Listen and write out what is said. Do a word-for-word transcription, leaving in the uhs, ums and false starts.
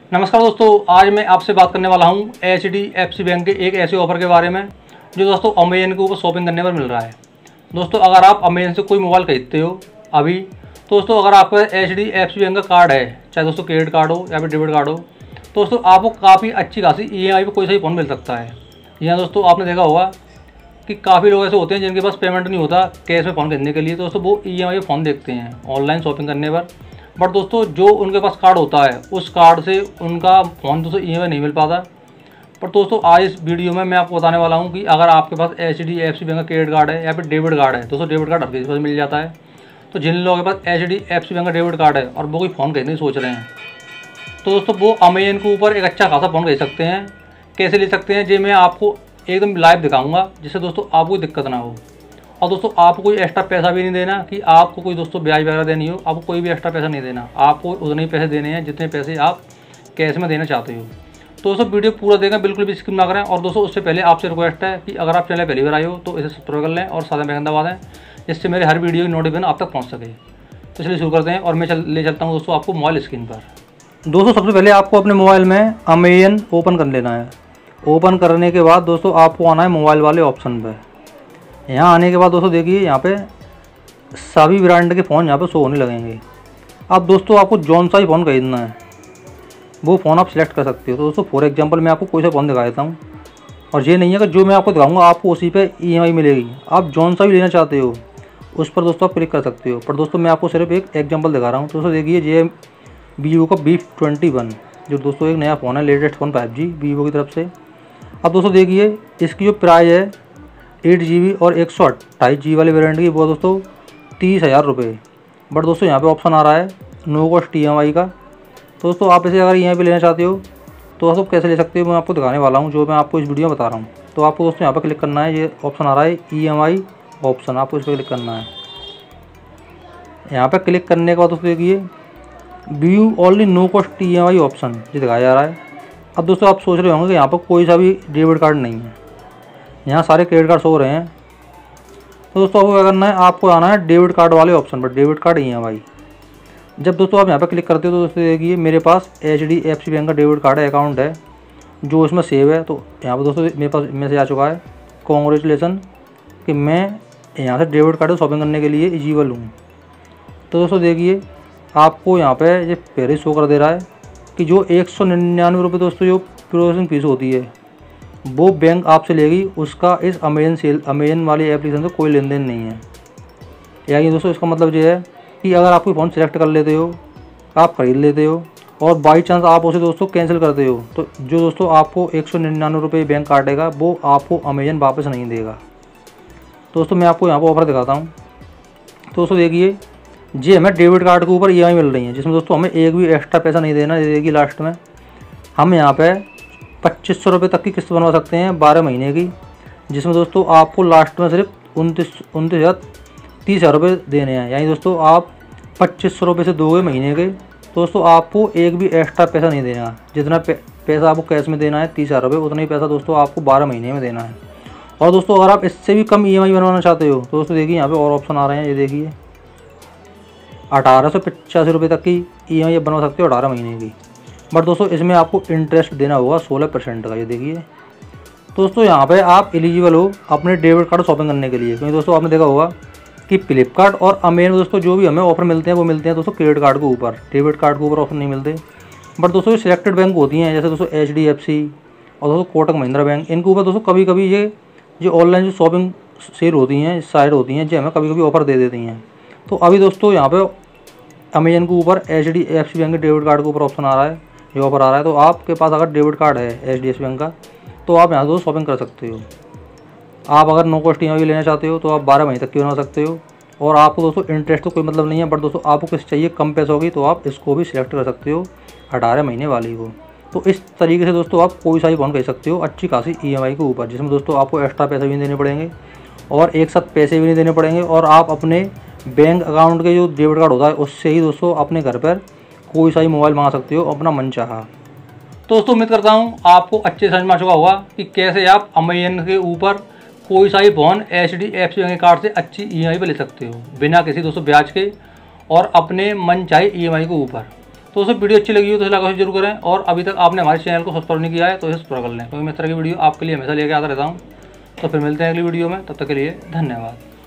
नमस्कार दोस्तों, आज मैं आपसे बात करने वाला हूं H D F C bank के एक ऐसे ऑफर के बारे में जो दोस्तों अमेजन के ऊपर शॉपिंग करने पर मिल रहा है। दोस्तों अगर आप अमेजन से कोई मोबाइल खरीदते हो अभी, तो दोस्तों अगर आपका H D F C bank का कार्ड है, चाहे दोस्तों क्रेडिट कार्ड हो या फिर डेबिट कार्ड हो, तो दोस्तों आपको काफ़ी अच्छी खासी ई एम आई पर कोई सा भी फ़ोन मिल सकता है। यहाँ दोस्तों आपने देखा होगा कि काफ़ी लोग ऐसे होते हैं जिनके पास पेमेंट नहीं होता कैश में फ़ोन खरीदने के लिए, तो दोस्तों वो ई एम आई फ़ोन देखते हैं ऑनलाइन शॉपिंग करने पर। बट दोस्तों जो उनके पास कार्ड होता है उस कार्ड से उनका फ़ोन दोस्तों ई एम आई नहीं मिल पाता। पर दोस्तों आज इस वीडियो में मैं आपको बताने वाला हूं कि अगर आपके पास H D F C bank का क्रेडिट कार्ड है या फिर डेबिट कार्ड है, दोस्तों डेबिट कार्ड हर किसी के पास मिल जाता है। तो जिन लोगों के पास H D F C bank का डेबिट कार्ड है और वो कोई फ़ोन खरीदने की सोच रहे हैं, तो दोस्तों वो अमेजन के ऊपर एक अच्छा खासा फ़ोन खरीद सकते हैं। कैसे ले सकते हैं जी मैं आपको एकदम लाइव दिखाऊँगा, जिससे दोस्तों आपको कोई दिक्कत ना हो। और दोस्तों आपको कोई एक्स्ट्रा पैसा भी नहीं देना कि आपको कोई दोस्तों ब्याज वगैरह देनी हो, आपको कोई भी एक्स्ट्रा पैसा नहीं देना। आपको उतने ही पैसे देने हैं जितने पैसे आप कैश में देना चाहते हो। तो दोस्तों वीडियो पूरा देखें, बिल्कुल भी स्किप ना करें। और दोस्तों उससे पहले आपसे रिक्वेस्ट है कि अगर आप चैनल पहली बार आए हो तो इसे सब्सक्राइब कर लें और साथ में बेल दबा दें, जिससे मेरे हर वीडियो की नोटिफिकेशन आप तक पहुँच सके। तो चलिए शुरू करते हैं और मैं चल ले चलता हूँ दोस्तों आपको मोबाइल स्क्रीन पर। दोस्तों सबसे पहले आपको अपने मोबाइल में अमेजन ओपन कर लेना है। ओपन करने के बाद दोस्तों आपको आना है मोबाइल वाले ऑप्शन पर। यहाँ आने के बाद दोस्तों देखिए यहाँ पे सभी ब्रांड के फ़ोन यहाँ पे शो होने लगेंगे। अब दोस्तों आपको जौन सा ही फ़ोन खरीदना है वो फ़ोन आप सिलेक्ट कर सकते हो। तो दोस्तों फॉर एग्जांपल मैं आपको कोई सा फ़ोन दिखा देता हूँ, और ये नहीं है कि जो मैं आपको दिखाऊंगा आपको उसी पे ई एम आई मिलेगी। आप जौन सा भी लेना चाहते हो उस पर दोस्तों आप क्लिक कर सकते हो। पर दोस्तों मैं आपको सिर्फ एक एग्जाम्पल दिखा रहा हूँ। दोस्तों देखिए ये वीवो का बी ट्वेंटी वन जो दोस्तों एक नया फ़ोन है, latest phone five G Vivo की तरफ से। अब दोस्तों देखिए इसकी जो प्राइस है एट जी बी और एक सौ अट्ठाईस जी बी वाले वेरिएंट की, वो दोस्तों तीस हज़ार रुपये। बट दोस्तों यहाँ पे ऑप्शन आ रहा है no cost E M I का। तो दोस्तों आप इसे अगर ई एम आई पे लेना चाहते हो तो दोस्तों कैसे ले सकते हो मैं आपको दिखाने वाला हूँ, जो मैं आपको इस वीडियो में बता रहा हूँ। तो आपको दोस्तों यहाँ पर क्लिक करना है, ये ऑप्शन आ रहा है ई एम आई ऑप्शन, आपको इस पर क्लिक करना है। यहाँ पर क्लिक करने के बाद दोस्तों देखिए view only no cost E M I option ये दिखाया जा रहा है। अब दोस्तों आप सोच रहे होंगे कि यहाँ पर कोई सा भी डेबिट कार्ड नहीं है, यहाँ सारे क्रेडिट कार्ड हो रहे हैं। तो दोस्तों आपको क्या करना है, आपको आना है डेबिट कार्ड वाले ऑप्शन पर, debit card E M I. जब दोस्तों आप यहाँ पर क्लिक करते हो तो दोस्तों देखिए मेरे पास H D F C bank का डेबिट कार्ड है, अकाउंट है जो इसमें सेव है। तो यहाँ पर दोस्तों मेरे पास मैसेज आ चुका है कॉन्ग्रेचुलेसन कि मैं यहाँ से डेबिट कार्ड से शॉपिंग करने के लिए एलिजिबल हूँ। तो दोस्तों देखिए आपको यहाँ पर ये पहले शो कर दे रहा है कि जो एक सौ निन्यानवे रुपये दोस्तों जो प्रोसेसिंग फीस होती है वो बैंक आपसे लेगी, उसका इस अमेजन सेल अमेजन वाली एप्लीकेशन से कोई लेन देन नहीं है। यानी दोस्तों इसका मतलब ये है कि अगर आप कोई फ़ोन सेलेक्ट कर लेते हो, आप ख़रीद लेते हो और बाई चांस आप उसे दोस्तों कैंसिल करते हो, तो जो दोस्तों आपको एक सौ निन्यानवे रुपये बैंक काटेगा वो आपको अमेजन वापस नहीं देगा। दोस्तों मैं आपको यहाँ पर ऑफर दिखाता हूँ। दोस्तों देखिए जी हमें डेबिट कार्ड के ऊपर ई एम आई मिल रही है, जिसमें दोस्तों हमें एक भी एक्स्ट्रा पैसा नहीं देना। देखिए लास्ट में हम यहाँ पर पच्चीस सौ रुपये तक की किस्त बनवा सकते हैं बारह महीने की, जिसमें दोस्तों आपको लास्ट में सिर्फ उनतीस उनतीस हज़ार तीस हज़ार रुपये देने हैं। यानी दोस्तों आप पच्चीस सौ रुपये से दोगे महीने के, तो दोस्तों आपको एक भी एक्स्ट्रा पैसा नहीं देना। जितना पैसा आपको कैश में देना है तीस हज़ार रुपये, उतना ही पैसा दोस्तों आपको बारह महीने में देना है। और दोस्तों अगर आप इससे भी कम ई एम आई बनवाना चाहते हो तो दोस्तों देखिए यहाँ पे और ऑप्शन आ रहे हैं। ये देखिए अठारह सौ पचासी रुपये तक की ई एम आई बनवा सकते हो अठारह महीने की। बट दोस्तों इसमें आपको इंटरेस्ट देना होगा सोलह परसेंट का। ये देखिए दोस्तों यहाँ पे आप एलिजिबल हो अपने डेबिट कार्ड शॉपिंग करने के लिए, क्योंकि दोस्तों आपने देखा होगा कि फ्लिपकार्ट और अमेजन में दोस्तों जो भी हमें ऑफर मिलते हैं वो मिलते हैं दोस्तों क्रेडिट कार्ड के ऊपर, डेबिट कार्ड के ऊपर ऑफर नहीं मिलते। बट दोस्तों ये सिलेक्टेड बैंक होती हैं, जैसे दोस्तों एच डी एफ सी और दोस्तों कोटक महिंद्रा बैंक, इनके ऊपर दोस्तों कभी कभी ये जो ऑनलाइन जो शॉपिंग सेल होती हैं, साइट होती हैं, जो हमें कभी कभी ऑफर दे देती हैं। तो अभी दोस्तों यहाँ पर अमेजन के ऊपर H D F C bank के डेबिट कार्ड के ऊपर ऑप्शन आ रहा है, ये ऑफर आ रहा है। तो आपके पास अगर डेबिट कार्ड है H D F C bank का तो आप यहाँ से शॉपिंग कर सकते हो। आप अगर no cost E M I लेना चाहते हो तो आप बारह महीने तक की बना सकते हो। और आपको दोस्तों इंटरेस्ट तो कोई मतलब नहीं है, बट दोस्तों आपको किस चाहिए कम पैसा होगी तो आप इसको भी सिलेक्ट कर सकते हो अठारह महीने वाली को। तो इस तरीके से दोस्तों आप कोई सा ही फ़ोन खरीद सकते हो अच्छी खासी ई एम आई के ऊपर, जिसमें दोस्तों आपको एक्स्ट्रा पैसे भी नहीं देने पड़ेंगे और एक साथ पैसे भी नहीं देने पड़ेंगे। और आप अपने बैंक अकाउंट के जो डेबिट कार्ड होता है उससे ही दोस्तों अपने घर पर कोई सा ही मोबाइल मंगा सकते हो अपना मन चाहा। तो दोस्तों उम्मीद करता हूँ आपको अच्छे समझ में आ चुका होगा कि कैसे आप अमेजन के ऊपर कोई सा ही phone H D F C bank card से अच्छी ई एम आई पर ले सकते हो बिना किसी दोस्तों ब्याज के और अपने मन चाहे ई एम आई के ऊपर। तो उसे वीडियो अच्छी लगी हो तो इसे लाइक जरूर करें, और अभी तक आपने हमारे चैनल को सब्सक्राइब नहीं किया है तो इसे सब्सक्राइब कर लें, क्योंकि मैं इस तरह की वीडियो आपके लिए हमेशा लेके आता रहता हूँ। तो फिर मिलते हैं अगली वीडियो में, तब तक के लिए धन्यवाद।